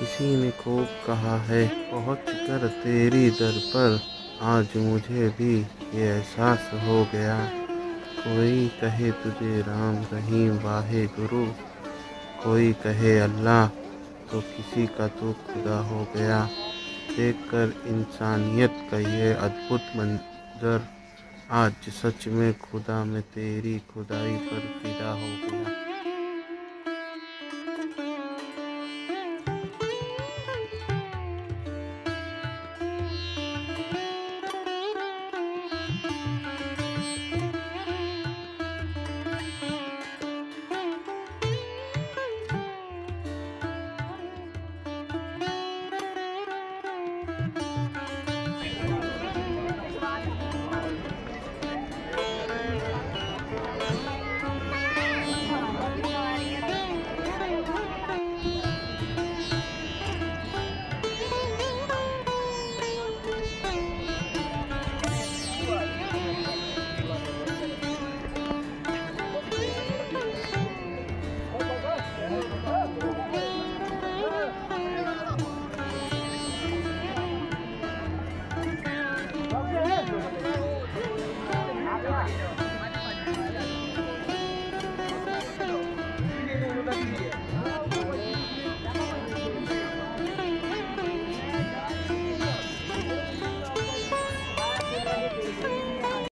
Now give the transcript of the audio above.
किसी ने खूब कहा है, पहुँच कर तेरी दर पर आज मुझे भी ये एहसास हो गया। कोई कहे तुझे राम रहीम वाहे गुरु, कोई कहे अल्लाह, तो किसी का तो खुदा हो गया। देखकर इंसानियत का ये अद्भुत मंजर आज सच में खुदा में तेरी खुदाई पर फिदा हो गया।